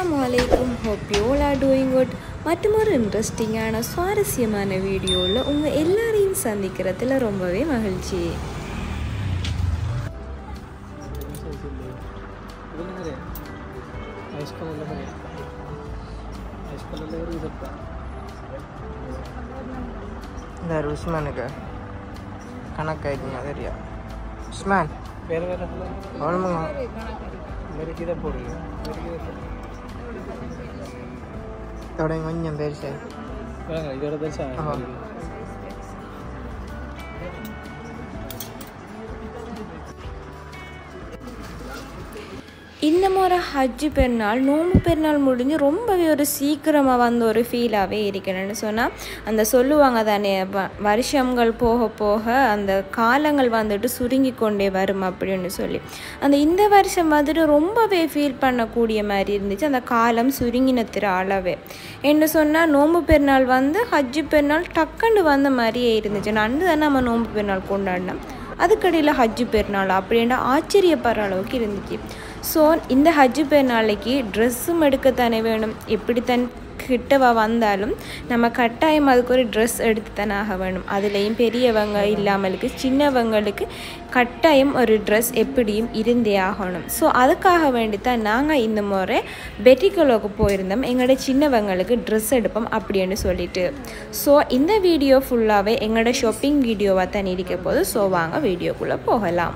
Assalamualaikum. Hope you all are doing good. மற்றொரு இன்ட்ரெஸ்டிங்கான சுவாரஸ்யமான வீடியோவில் உங்கள் எல்லாரையும் சந்திக்கிறதுல ரொம்பவே மகிழ்ச்சி. இந்த உஸ்மானுக்கு கணக்காயிடுங்க சரியா உஸ்மான் வேறு வேறு அவ்வளோங்க மெருக்கிதான் போடுங்க இதோட கொஞ்சம் பெருசு இதோட பெருசா இந்த முறை ஹஜ்ஜு பெருநாள் நோன்பு பெருநாள் முடிஞ்சு ரொம்பவே ஒரு சீக்கிரமாக வந்த ஒரு ஃபீலாகவே இருக்கணும்னு சொன்னால் அந்த சொல்லுவாங்க தானே வருஷங்கள் போக போக அந்த காலங்கள் வந்துட்டு சுருங்கி கொண்டே வரும் அப்படின்னு சொல்லி இந்த வருஷம் வந்துட்டு ரொம்பவே ஃபீல் பண்ணக்கூடிய மாதிரி இருந்துச்சு. அந்த காலம் சுருங்கினத்திர அளவே என்ன சொன்னால் நோன்பு பெருநாள் வந்து ஹஜ்ஜு பெருநாள் டக்குன்னு வந்த மாதிரியே இருந்துச்சு. நண்டு தானே நம்ம நோன்பு பெருநாள் கொண்டாடினோம், அதுக்கடையில் ஹஜ்ஜு பெருநாள் அப்படின்ற ஆச்சரியப்படுற அளவுக்கு இருந்துச்சு. ஸோ இந்த ஹஜ்ஜு பெருநாளைக்கு ட்ரெஸ்ஸும் எடுக்கத்தானே வேணும். எப்படித்தான் கிட்டவா வந்தாலும் நம்ம கட்டாயம் அதுக்கு ஒரு ட்ரெஸ் எடுத்து தானே ஆக வேணும். அதுலேயும் பெரியவங்க இல்லாமலுக்கு சின்னவங்களுக்கு கட்டாயம் ஒரு ட்ரெஸ் எப்படியும் இருந்தே ஆகணும். ஸோ அதுக்காக வேண்டித்தான் நாங்கள் இந்த முறை பெட்டிக்கலோக்கு போயிருந்தோம், எங்களோட சின்னவங்களுக்கு ட்ரெஸ் எடுப்போம் அப்படின்னு சொல்லிட்டு. ஸோ இந்த வீடியோ ஃபுல்லாகவே எங்களோட ஷாப்பிங் வீடியோவாக தான் இருக்க போது. ஸோ வாங்க வீடியோக்குள்ளே போகலாம்.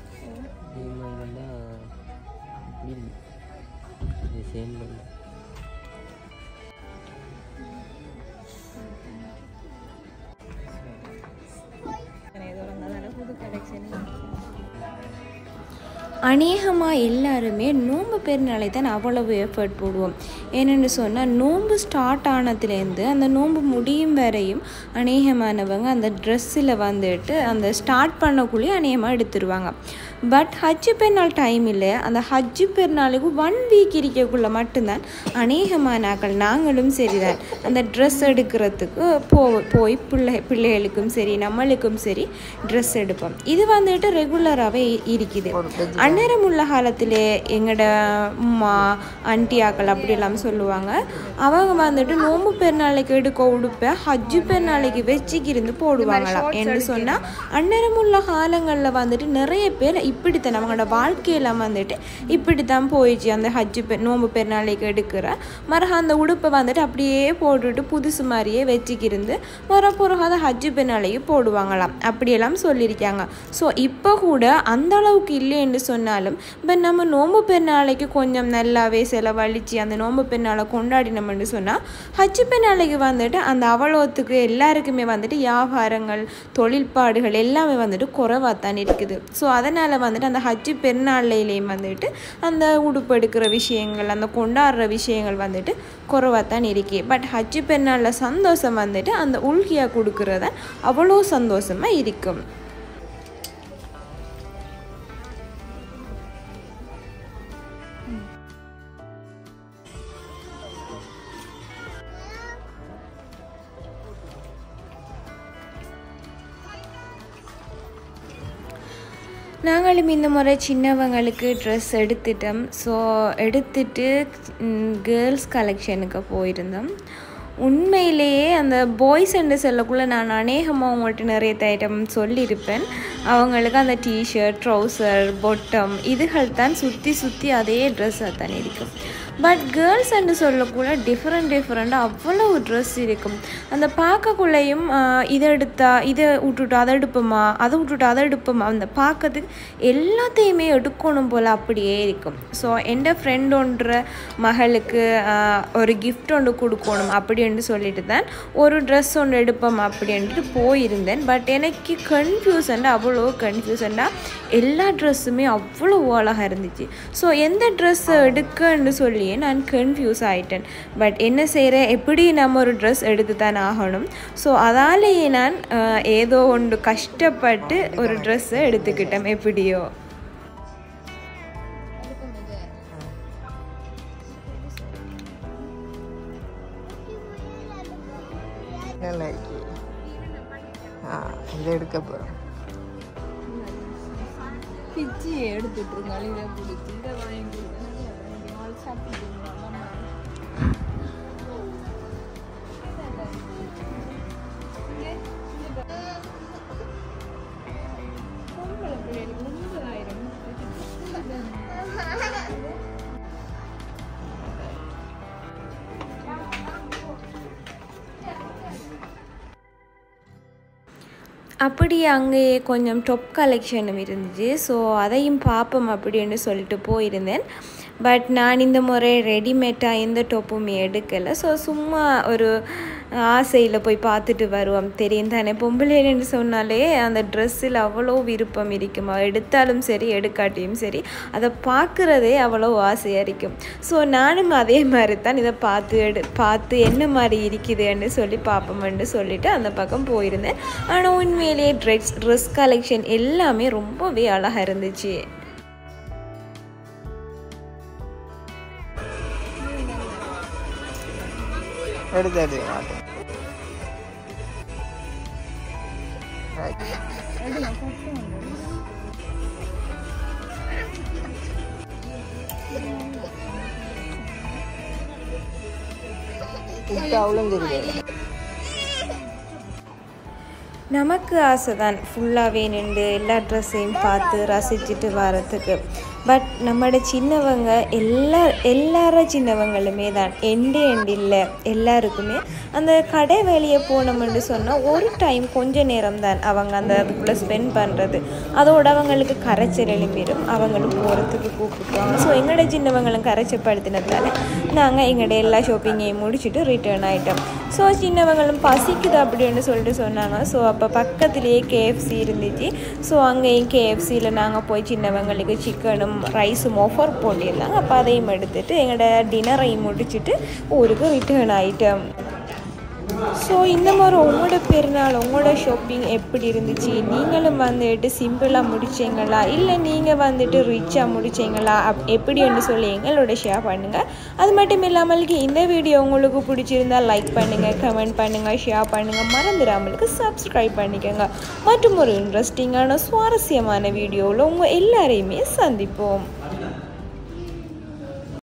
அநேகமாக எல்லாருமே நோன்பு பெருநாளை தான் அவ்வளவு எஃபர்ட் போடுவோம். ஏன்னு சொன்னால் நோன்பு ஸ்டார்ட் ஆனதுலேருந்து அந்த நோன்பு முடியும் வரையும் அநேகமானவங்க அந்த ட்ரெஸ்ஸில் வந்துட்டு அந்த ஸ்டார்ட் பண்ணக்குள்ளேயே அநேகமாக எடுத்துருவாங்க. பட் ஹஜ்ஜு பெருநாள் டைமில் அந்த ஹஜ்ஜு பெருநாளுக்கு 1 வீக் இருக்கக்குள்ளே மட்டும்தான் அநேகமானாக்கள் நாங்களும் சரிதான் அந்த ட்ரெஸ் எடுக்கிறதுக்கு போய் பிள்ளைகளுக்கும் சரி நம்மளுக்கும் சரி ட்ரெஸ் எடுப்போம். இது வந்துட்டு ரெகுலராகவே இருக்குது. அந்நேரம் உள்ள காலத்தில் எங்களோட அம்மா ஆண்டியாக்கள் அப்படியெல்லாம் சொல்லுவாங்க, அவங்க வந்துட்டு நோம்பு பெருநாளைக்கு எடுக்க உடுப்ப ஹஜ்ஜு பெருநாளைக்கு வச்சுக்கிருந்து போடுவாங்களாம். என்று சொன்னால் அந்நேரம் உள்ள காலங்களில் வந்துட்டு நிறைய பேர் இப்படித்தான் அவங்களோட வாழ்க்கையெல்லாம் வந்துட்டு இப்படித்தான் போயிடுச்சு. அந்த ஹஜ்ஜு நோம்பு பெருநாளைக்கு எடுக்கிற மரக அந்த உடுப்பை வந்துட்டு அப்படியே போட்டுட்டு புதுசு மாதிரியே வச்சுக்கிருந்து மரப்புறக அதை ஹஜ்ஜு பெருநாளைக்கு போடுவாங்களாம் அப்படியெல்லாம் சொல்லியிருக்காங்க. ஸோ இப்போ கூட அந்த அளவுக்கு இல்லைன்னு சொன்னாலும் இப்போ நம்ம நோம்பு பெருநாளைக்கு கொஞ்சம் நல்லாவே செலவழித்து அந்த நோம்பு பெருநாளை கொண்டாடினோம்னு சொன்னால் ஹஜ்ஜு பெருநாளைக்கு வந்துட்டு அந்த அவ்வளோத்துக்கு எல்லாருக்குமே வந்துட்டு வியாபாரங்கள் தொழில்பாடுகள் எல்லாமே வந்துட்டு குறைவாக தான் இருக்குது. ஸோ அதனால் வந்துட்டு அந்த ஹஜ்ஜு பெருநாளையிலேயும் வந்துட்டு அந்த உடுப்பு எடுக்கிற விஷயங்கள் அந்த கொண்டாடுற விஷயங்கள் வந்துட்டு குறைவாக தான் இருக்கு. பட் ஹஜ்ஜு பெருநாளில் சந்தோஷம் வந்துட்டு அந்த உள்கியா கொடுக்குறத அவ்வளோ சந்தோஷமாக இருக்கும். நாங்களும் இந்த முறை சின்னவங்களுக்கு ட்ரெஸ் எடுத்துட்டோம். ஸோ எடுத்துட்டு கேர்ள்ஸ் கலெக்ஷனுக்கு போயிருந்தோம். உண்மையிலேயே அந்த பாய்ஸ் என்று சொல்லக்குள்ளே நான் அநேகமாக அவங்கள்ட்ட நிறைய ஐட்டம் சொல்லியிருப்பேன். அவங்களுக்கு அந்த டிஷர்ட் ட்ரௌசர் பொட்டம் இதுகள் தான் சுற்றி அதே ட்ரெஸ்ஸாக தான் இருக்கும். பட் கேர்ள்ஸ் என்று சொல்லக்குள்ள டிஃப்ரெண்ட்டாக அவ்வளோ ட்ரெஸ் இருக்கும். அந்த பார்க்கக்குள்ளேயும் இதை எடுத்தா இதை விட்டுட்டு அதை எடுப்போமா அதை விட்டுட்டு அதை எடுப்போமா அந்த பார்க்கறதுக்கு எல்லாத்தையுமே எடுக்கணும் போல் அப்படியே இருக்கும். ஸோ என் ஃப்ரெண்ட் ஒன்ற மகளுக்கு ஒரு கிஃப்ட் ஒன்று கொடுக்கணும் அப்படின்னு சொல்லிட்டு தான் ஒரு ட்ரெஸ் ஒன்று எடுப்போம் அப்படின்ட்டு போயிருந்தேன். பட் எனக்கு அவ்வளோ கன்ஃபியூசண்டாக எல்லா ட்ரெஸ்ஸுமே அவ்வளோ அழகாக இருந்துச்சு. ஸோ எந்த ட்ரெஸ் எடுக்கன்னு சொல்லி நான் கன்ஃபியூஸ் ஆகிட்டேன். பட் என்ன செய்கிறேன், எப்படி நம்ம ஒரு ட்ரெஸ் எடுத்து தான் ஆகணும். ஸோ அதாலேயே நான் ஏதோ ஒன்று கஷ்டப்பட்டு ஒரு ட்ரெஸ்ஸை எடுத்துக்கிட்டேன் எப்படியோ. இதை எடுக்க போகிறோம். பிச்சு எடுத்துட்டு இருக்காங்க. அப்படி அங்கேயே கொஞ்சம் டாப் கலெக்ஷனும் இருந்துச்சு. ஸோ அதையும் பார்ப்போம் அப்படின்னு சொல்லிட்டு போயிருந்தேன். பட் நான் இந்த முறை ரெடிமேடாக எந்த டாப்புமே எடுக்கலை. ஸோ சும்மா ஒரு ஆசையில் போய் பார்த்துட்டு வருவோம். தெரியும் தானே, பொம்பளைன்னு சொன்னாலே அந்த ட்ரெஸ்ஸில் அவ்வளோ விருப்பம் இருக்குமா, எடுத்தாலும் சரி எடுக்காட்டியும் சரி அதை பார்க்குறதே அவ்வளோ ஆசையாக இருக்கும். ஸோ நானும் அதே மாதிரி தான் இதை பார்த்து என்ன மாதிரி இருக்குதுன்னு சொல்லி பார்ப்போம்னு சொல்லிட்டு அந்த பக்கம் போயிருந்தேன். ஆனால் உண்மையிலேயே ட்ரெஸ் கலெக்ஷன் எல்லாமே ரொம்பவே அழகாக இருந்துச்சு. எடுத்து நமக்கு ஆசை தான் ஃபுல்லாகவே நின்று எல்லா ட்ரெஸ்ஸையும் பார்த்து ரசிச்சுட்டு வரத்துக்கு. பட் நம்மளோட சின்னவங்க எல்லார சின்னவங்களுமே தான் எண்டு இல்லை எல்லாருக்குமே அந்த கடை வேலையை போனோம்னு சொன்னால் ஒரு டைம் கொஞ்ச நேரம் தான் அவங்க அந்த அதுக்குள்ளே ஸ்பெண்ட் பண்ணுறது. அதோட அவங்களுக்கு கரைச்சல் எழும்பிடும், அவங்களும் போகிறதுக்கு கூப்பிட்டுவாங்க. ஸோ எங்களோட சின்னவங்களும் கரைச்சப்படுத்தினதால நாங்கள் எங்களோட எல்லா ஷாப்பிங்கையும் முடிச்சுட்டு ரிட்டர்ன் ஆகிட்டோம். ஸோ சின்னவங்களும் பசிக்குது அப்படின்னு சொல்லிட்டு சொன்னாங்க. ஸோ அப்போ பக்கத்துலேயே KFC இருந்துச்சு. ஸோ அங்கேயும் KFCயில் நாங்கள் போய் சின்னவங்களுக்கு சிக்கனும் ரைஸும் ஆஃபர் போட்டிருந்தாங்க. அப்போ அதையும் எடுத்துகிட்டு எங்களோட டின்னரையும் முடிச்சுட்டு ஊருக்கு ரிட்டர்ன் ஆகிட்டோம். ஸோ இந்த மாதிரி உங்களோட பெருநாள் உங்களோட ஷாப்பிங் எப்படி இருந்துச்சு? நீங்களும் வந்துட்டு சிம்பிளாக முடிச்சிங்களா, இல்லை நீங்கள் வந்துட்டு ரிச்சாக முடிச்சிங்களா, எப்படின்னு சொல்லி எங்களோட ஷேர் பண்ணுங்கள். அது மட்டும் இல்லாமலுக்கு இந்த வீடியோ உங்களுக்கு பிடிச்சிருந்தால் லைக் பண்ணுங்கள், கமெண்ட் பண்ணுங்கள், ஷேர் பண்ணுங்கள். மறந்துடாமலுக்கு சப்ஸ்கிரைப் பண்ணிக்கோங்க. மற்றும் ஒரு இன்ட்ரெஸ்டிங்கான சுவாரஸ்யமான வீடியோவில் உங்கள் எல்லாரையுமே சந்திப்போம்.